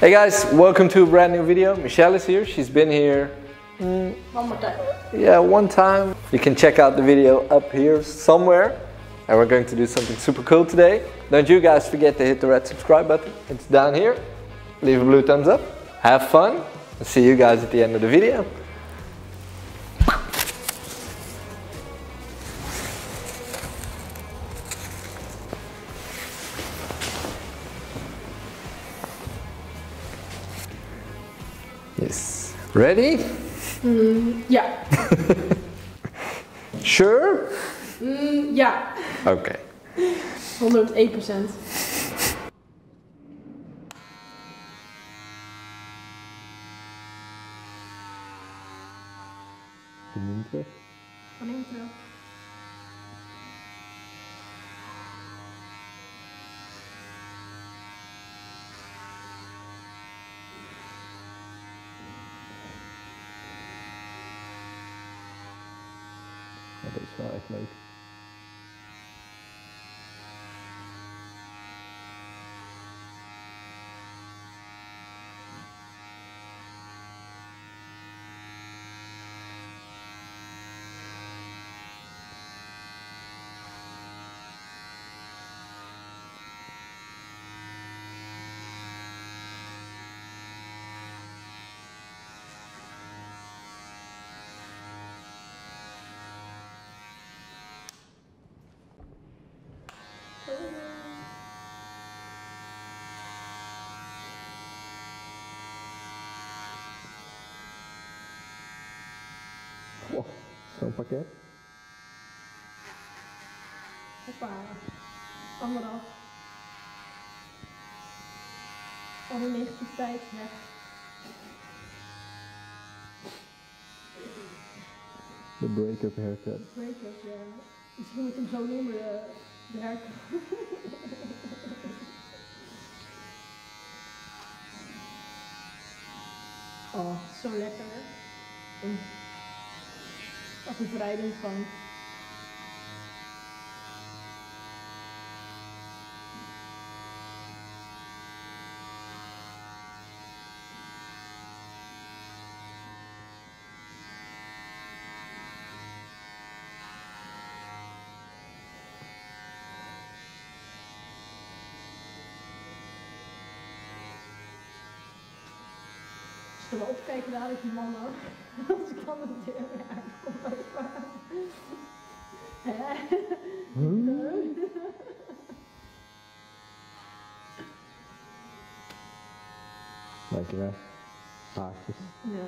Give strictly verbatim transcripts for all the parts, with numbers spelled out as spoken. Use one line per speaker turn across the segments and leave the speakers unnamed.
Hey guys, welcome to a brand new video. Michelle is here. She's been here mm,
one more time.
Yeah, one time. You can check out the video up here somewhere. And we're going to do something super cool today. Don't you guys forget to hit the red subscribe button. It's down here. Leave a blue thumbs up. Have fun. And see you guys at the end of the video. Yes. Ready?
Mm, yeah.
Sure?
Mm, yeah.
Okay.
honderd één procent.
Van terug.
Van hem terug.
Dat is wel echt leuk. Wow, zo'n pakket.
Hoppa. Anderhalf. Alle negativiteit weg.
De break-up haircut.
Break-up, ja. Misschien moet je hem zo noemen, de, de haircut. Oh, zo lekker. Mm. Wat een bevrijding van. Ik zal wel opkijken dadelijk die man ook. Als ik dan de deur weer aankom lopen. Hè?
Lekker hè? Haartjes.
Ja.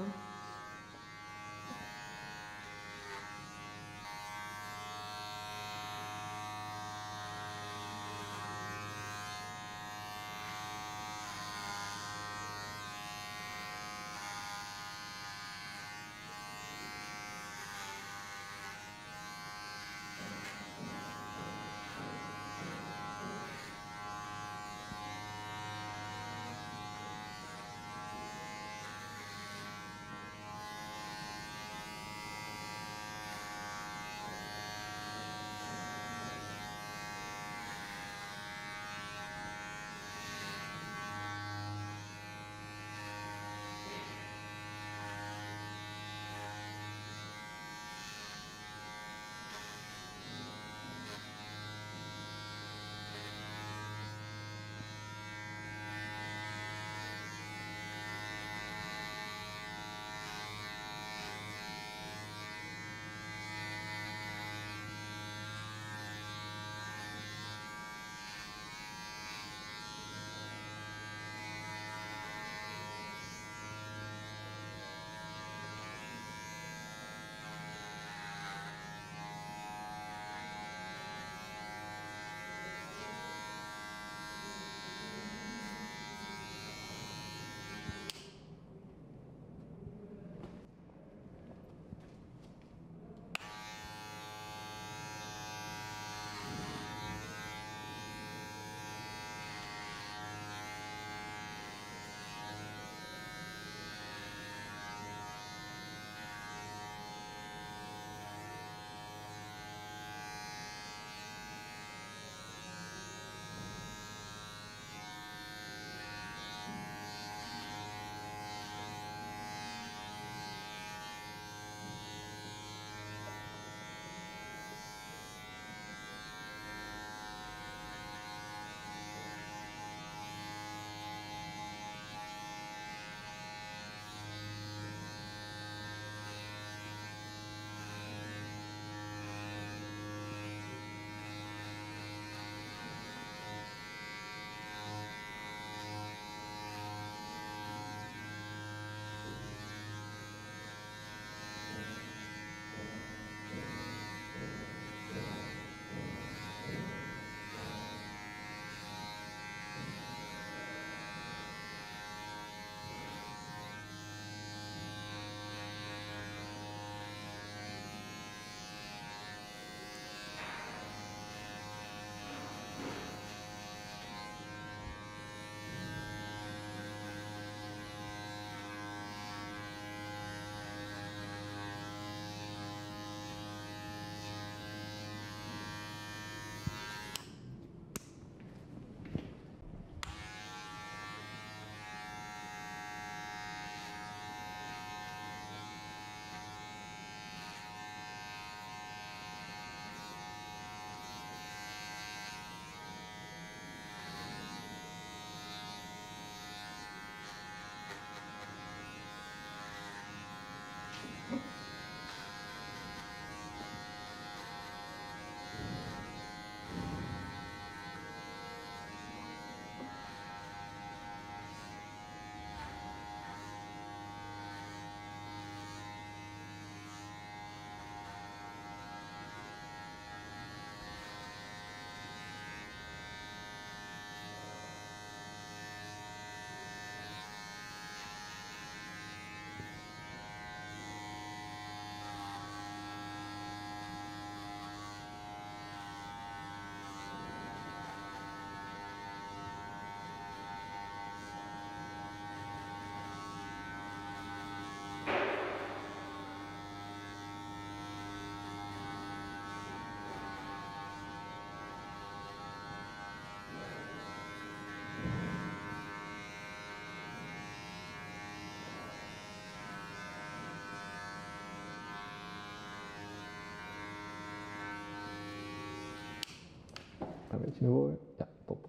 Beetje naar voren. Ja, top.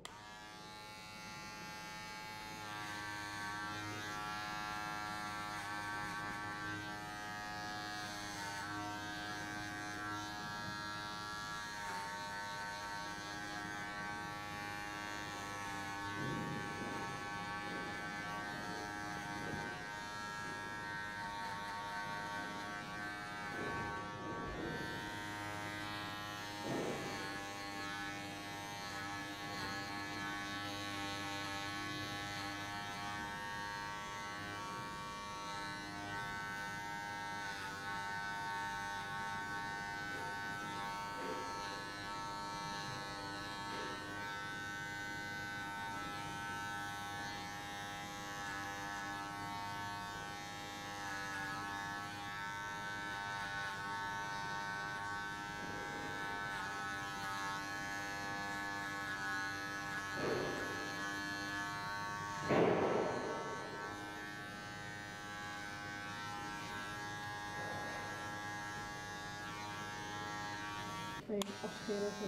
Even afscheren zo.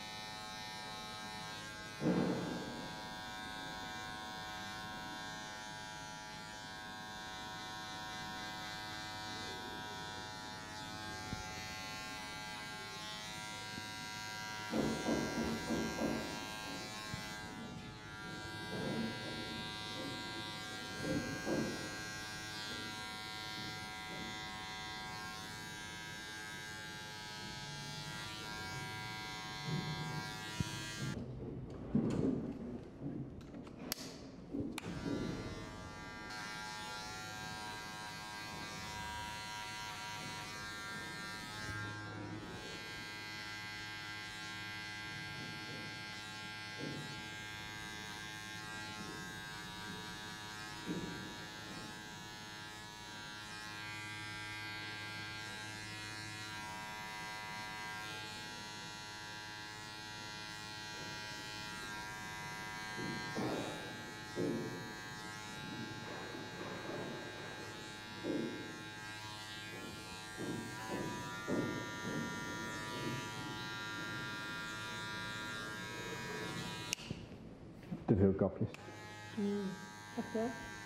Te veel kapjes.
Mm. Echt hè?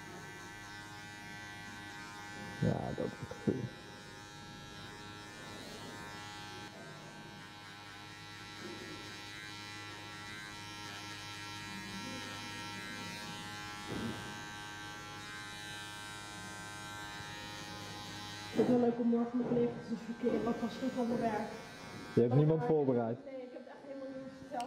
Ja, dat is het gevoel.
Het is wel leuk om morgen mijn collega's te verkeren wat was goed aan mijn werk.
Je hebt niemand voorbereid.
Nee, ik heb het echt helemaal niet verteld.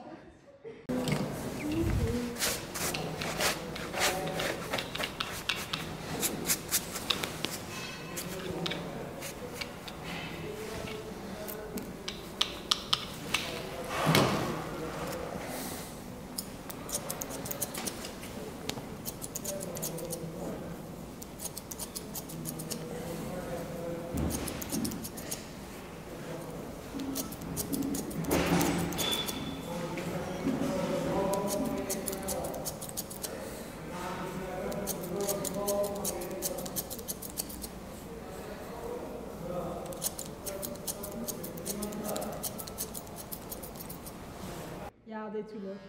Ja, dit natuurlijk.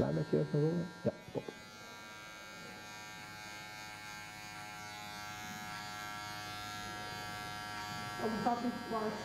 klein beetje even rollen. Ja, top.
Oh, het gaat niet dwars.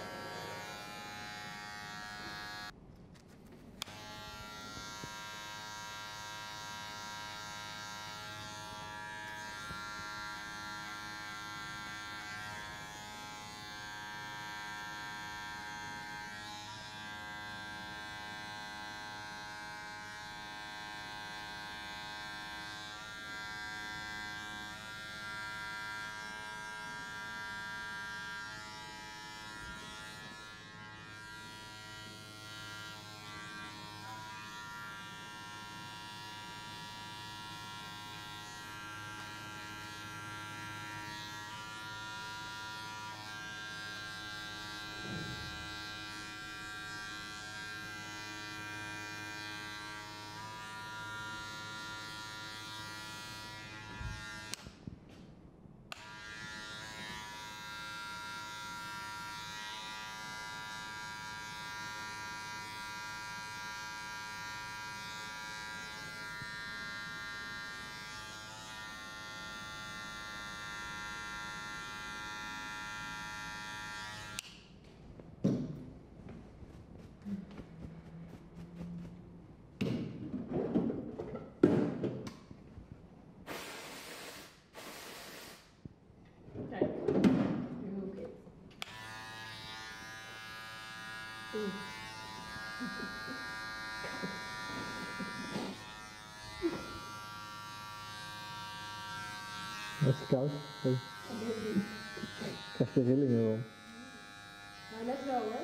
Dat is koud. Oh. Ik krijg de rillingen om.
Nou, net wel hoor.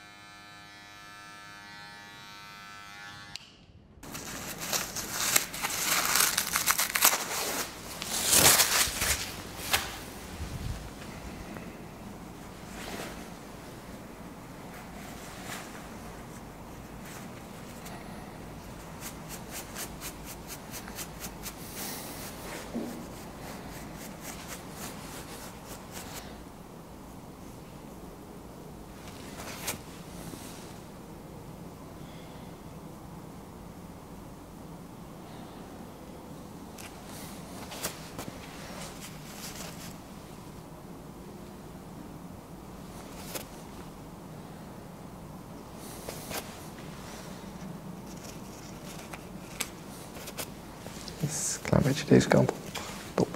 Yes, een klein beetje deze kant op. Top.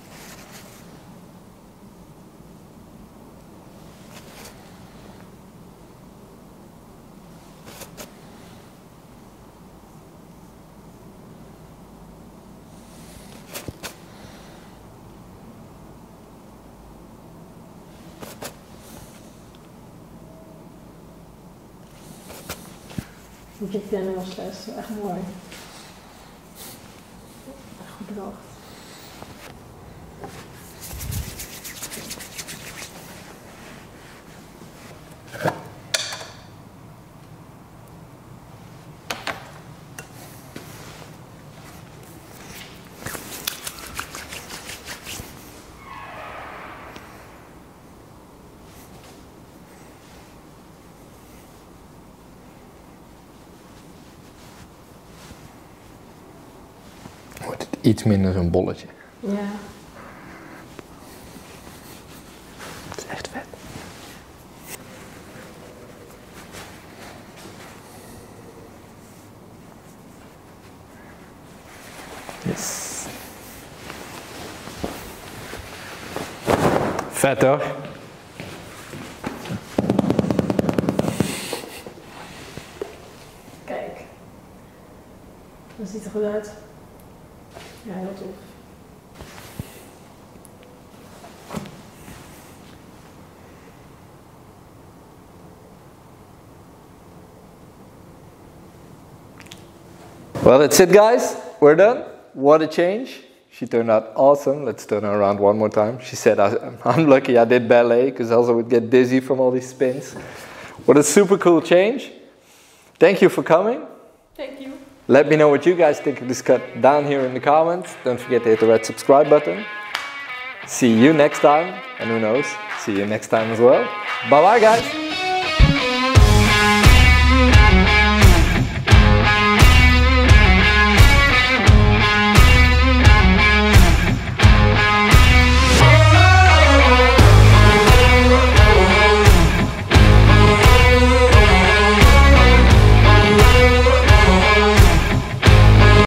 Ik heb de nailsles, echt mooi. Echt goed bedacht.
Wordt het iets minder zo'n bolletje.
Ja.
Het is echt vet. Yes. Vet hoor.
Kijk. Dat ziet er goed uit. Ja, heel tof.
Well, that's it guys. We're done. What a change. She turned out awesome. Let's turn her around one more time. She said I, I'm lucky I did ballet because else I would get dizzy from all these spins. What a super cool change. Thank you for coming.
Thank you.
Let me know what you guys think of this cut down here in the comments. Don't forget to hit the red subscribe button. See you next time. And who knows, see you next time as well. Bye bye guys.